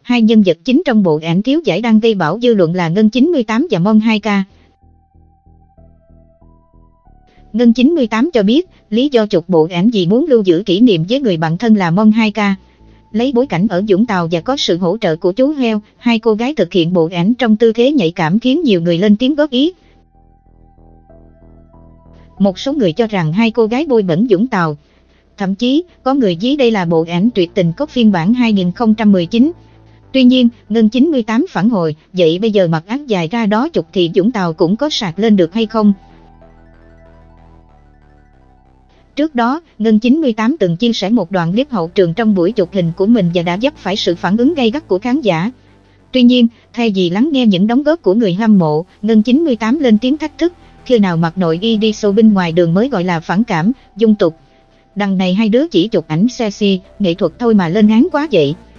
hai nhân vật chính trong bộ ảnh thiếu giải đang gây bão dư luận là Ngân 98 và Mon 2K. Ngân 98 cho biết, lý do chụp bộ ảnh vì muốn lưu giữ kỷ niệm với người bạn thân là Mon 2K. Lấy bối cảnh ở Vũng Tàu và có sự hỗ trợ của chú heo, hai cô gái thực hiện bộ ảnh trong tư thế nhạy cảm khiến nhiều người lên tiếng góp ý. Một số người cho rằng hai cô gái bôi bẩn Vũng Tàu. Thậm chí, có người ví đây là bộ ảnh tuyệt tình cốt phiên bản 2019. Tuy nhiên, Ngân 98 phản hồi, vậy bây giờ mặc áo dài ra đó chụp thì Vũng Tàu cũng có sạc lên được hay không? Trước đó, Ngân 98 từng chia sẻ một đoạn clip hậu trường trong buổi chụp hình của mình và đã vấp phải sự phản ứng gay gắt của khán giả. Tuy nhiên, thay vì lắng nghe những đóng góp của người hâm mộ, Ngân 98 lên tiếng thách thức, khi nào mặc nội y đi shopping ngoài đường mới gọi là phản cảm, dung tục. Đằng này hai đứa chỉ chụp ảnh sexy, nghệ thuật thôi mà lên án quá vậy.